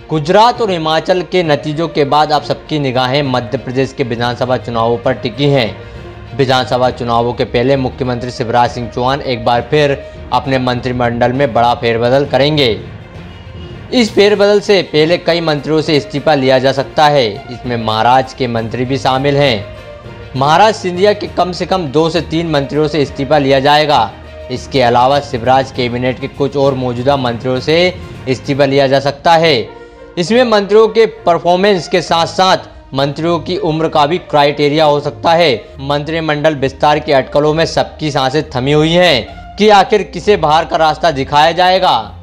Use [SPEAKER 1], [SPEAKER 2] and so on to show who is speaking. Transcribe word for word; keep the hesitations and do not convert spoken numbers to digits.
[SPEAKER 1] गुजरात और हिमाचल के नतीजों के बाद अब सबकी निगाहें मध्य प्रदेश के विधानसभा चुनावों पर टिकी हैं। विधानसभा चुनावों के पहले मुख्यमंत्री शिवराज सिंह चौहान एक बार फिर अपने मंत्रिमंडल में बड़ा फेरबदल करेंगे। इस फेरबदल से पहले कई मंत्रियों से इस्तीफा लिया जा सकता है। इसमें महाराष्ट्र के मंत्री भी शामिल हैं। महाराष्ट्र सिंधिया के कम से कम दो से तीन मंत्रियों से इस्तीफा लिया जाएगा। इसके अलावा शिवराज कैबिनेट के कुछ और मौजूदा मंत्रियों से इस्तीफा लिया जा सकता है। इसमें मंत्रियों के परफॉर्मेंस के साथ साथ मंत्रियों की उम्र का भी क्राइटेरिया हो सकता है। मंत्रिमंडल विस्तार की अटकलों में सबकी सांसें थमी हुई हैं कि आखिर किसे बाहर का रास्ता दिखाया जाएगा।